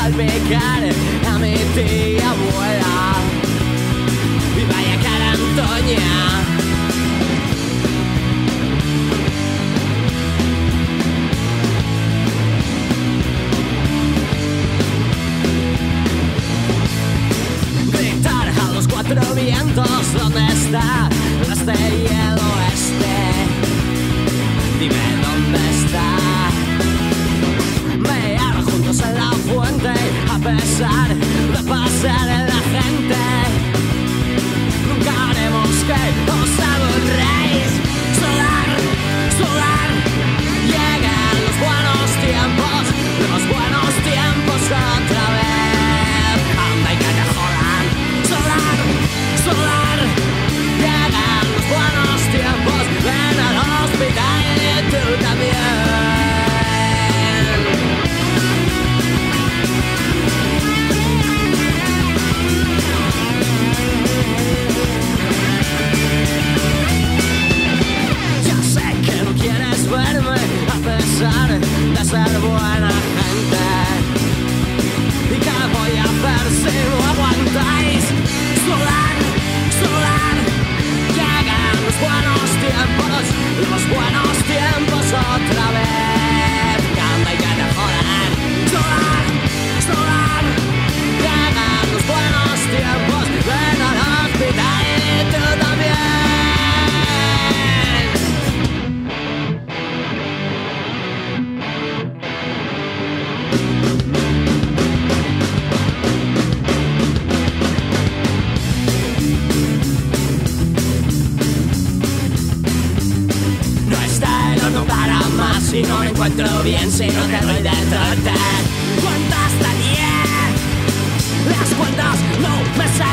salpicar a mi tía abuela. Y vaya cara Antonia. Gritar a los cuatro vientos, ¿dónde está el este y el oeste? Dime dónde está. Mear juntos en la fuente, a pesar de pasar en la gente. Nunca haremos que os aburréis. Solar, solar, llegan los buenos tiempos otra vez. Anda y que te jodan. Solar, solar, llegan los buenos tiempos. Ven al hospital y tú también. Verme a pesar de ser buena gente. ¿Y qué voy a hacer si no aguantáis? Solar, solar, llegan los buenos tiempos otra vez. Canta y que te jodan. Solar, solar, llegan los buenos tiempos. Ven al hospital y tú también. Si no me encuentro bien, si no te doy de trote. Cuenta hasta 10. Las cuentas no me salen.